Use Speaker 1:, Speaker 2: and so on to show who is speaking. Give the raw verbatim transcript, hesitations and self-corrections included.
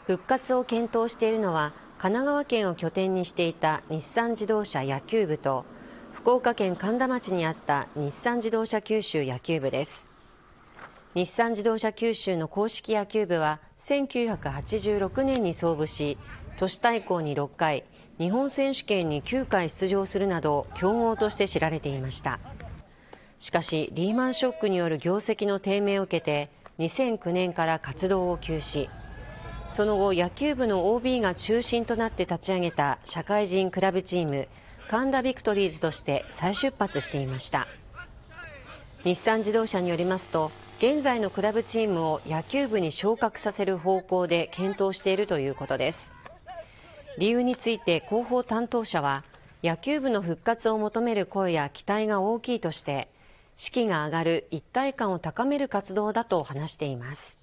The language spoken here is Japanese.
Speaker 1: 復活を検討しているのは神奈川県を拠点にしていた日産自動車野球部と福岡県苅田町にあった日産自動車九州野球部です。日産自動車九州の硬式野球部はせんきゅうひゃくはちじゅうろくねんに創部し、都市対抗にろっかい、日本選手権にきゅうかい出場するなど強豪として知られていました。しかしリーマンショックによる業績の低迷を受けてにせんきゅうねんから活動を休止。その後野球部の オービー が中心となって立ち上げた社会人クラブチーム神田ビクトリーズとして再出発していました。日産自動車によりますと、現在のクラブチームを野球部に昇格させる方向で検討しているということです。理由について広報担当者は、野球部の復活を求める声や期待が大きいとして、士気が上がる一体感を高める活動だと話しています。